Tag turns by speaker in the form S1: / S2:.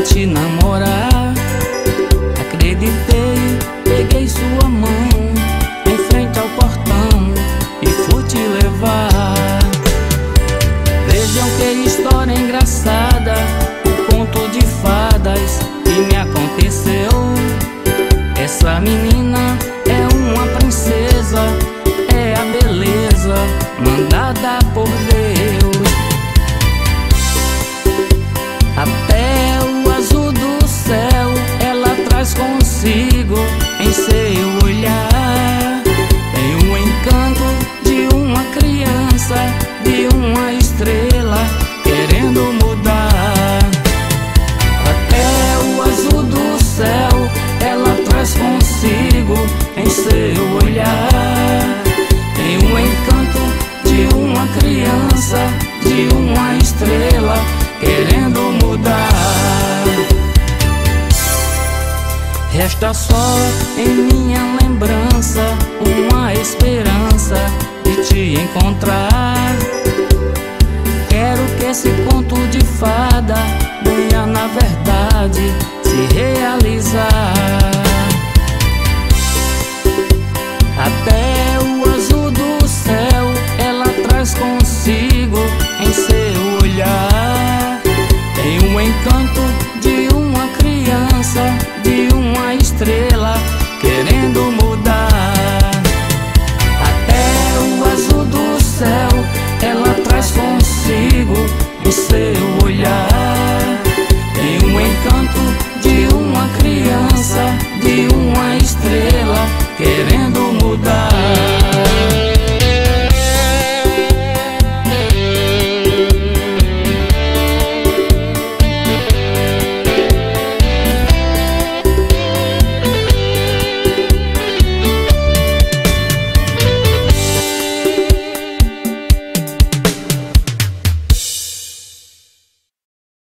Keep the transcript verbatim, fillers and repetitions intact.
S1: te namorar. Acreditei, peguei sua mão em frente ao portão e fui te levar. Vejam que história engraçada, o conto de fadas que me aconteceu. Essa menina é uma princesa, é a beleza mandada por Deus. Até o azul do céu ela traz consigo em seu olhar. Tem o encanto de uma criança, de uma estrela querendo mudar. Até o azul do céu ela traz consigo em seu olhar. Tem o encanto de uma criança, de uma estrela querendo mudar. Resta só em minha lembrança uma esperança de te encontrar. Quero que esse conto de fada venha na verdade se realizar. Até